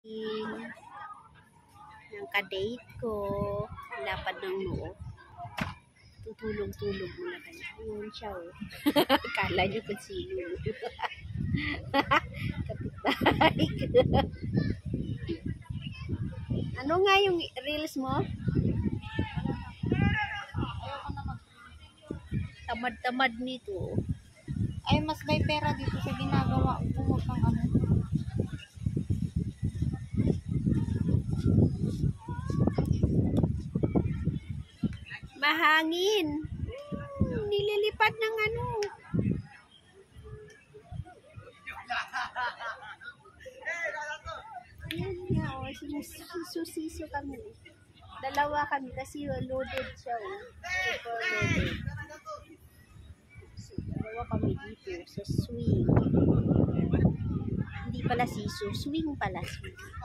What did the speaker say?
Ng kadate ko, lapad ng noo. Tutulog-tulog muna kayo. Ayun siya, oh. Kala nyo kung sino. Kapitbahay ko. Ano nga yung reels mo? Tamad-tamad nito. Ay, mas may pera dito sa ginagawa ko. Pang ano. Mahangin. Nililipad ng ano. Ayan nga, oh. Siso kami. Dalawa kami kasi loaded siya, oh. Super loaded. So, dalawa kami dito sa swing. Hindi pala siso, swing pala. Swing.